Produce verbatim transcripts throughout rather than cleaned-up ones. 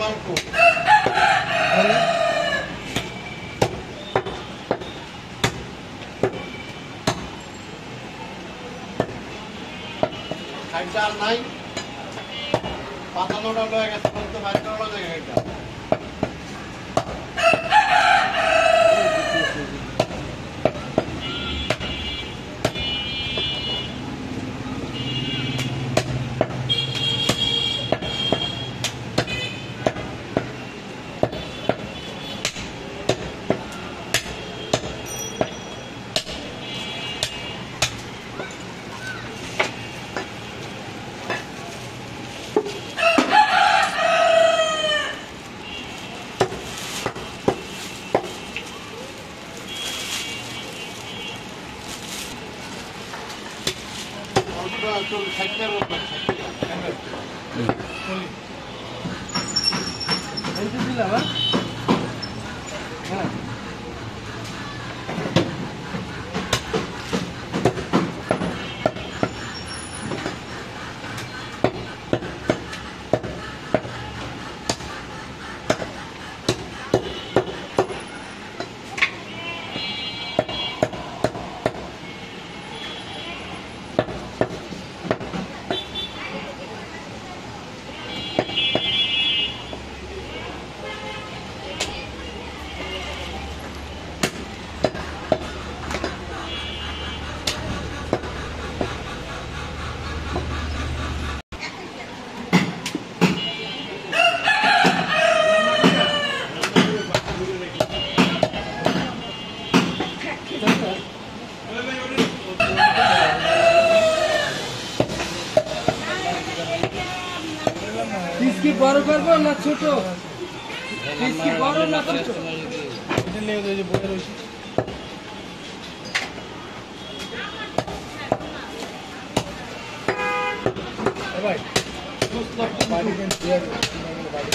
মালকো খাইটা নাই পাতানোটা লয়ে গেছে বলতে বাইরে করা লাগে এটা इसकी बड़ करबो ना ছোট इसकी बड़ ना ছোট এটা নিয়ে ওই যে বড় রইছে এ ভাই বাড়ি দেন দিয়ে বাড়ি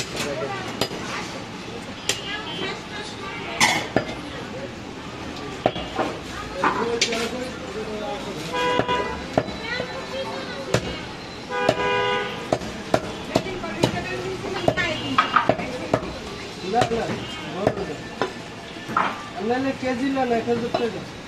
केजी ला ना